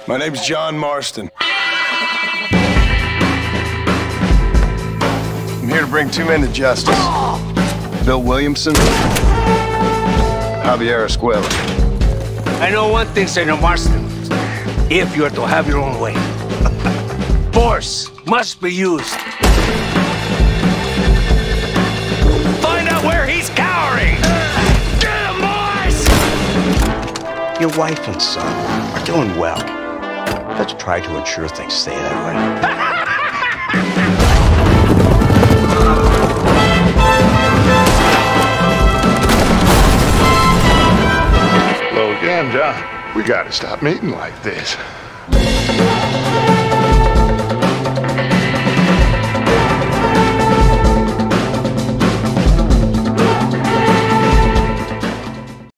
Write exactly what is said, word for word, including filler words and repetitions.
My name's John Marston. I'm here to bring two men to justice. Bill Williamson, Javier Escuela. I know one thing, Senor Marston. If you are to have your own way, force must be used. Find out where he's cowering! Get him, boys! Your wife and son are doing well. Let's try to ensure things stay that way. Hello again, John. We gotta stop meeting like this.